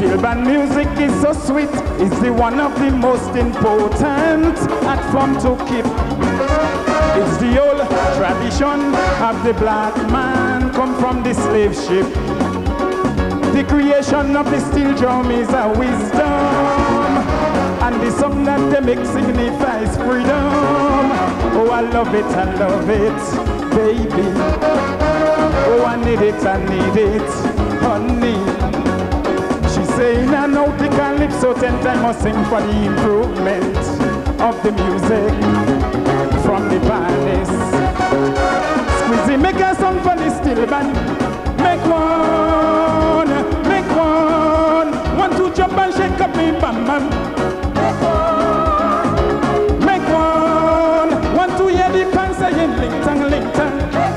Steel band music is so sweet. It's the one of the most important art form to keep. It's the old tradition of the black man come from the slave ship. The creation of the steel drum is a wisdom, and the song that they make signifies freedom. Oh, I love it, baby. Oh, I need it, honey. She's saying I know the calypso 10 times must sing for the improvement of the music from the palace. Squeezy, make a song for the steel band. Make one. Want to jump and shake up me bam bam. Make one. Want to hear the pants saying ling tang ling tang.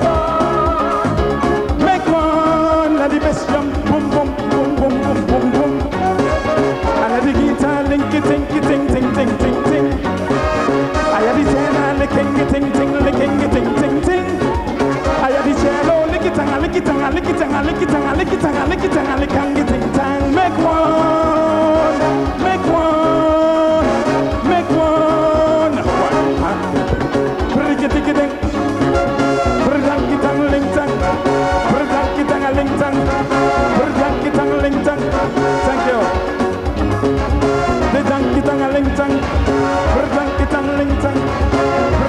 Make one. Let the bass jump boom boom boom boom boom boom boom. And let the guitar linky tinky ting ting ting ting ting. I hear the tenor licking ting ting licking ting ting ting. I hear the cello licky tang licky tang licky tang licky tang licky tang licky tang licky ting tang. Make one. Make one. Make one. Bricky ticky ding. Bricky tang ling tang. Bricky tang ling tang. Bricky tang ling tang. Thank you. The donkey tang ling tang. Bricky tang ling tang.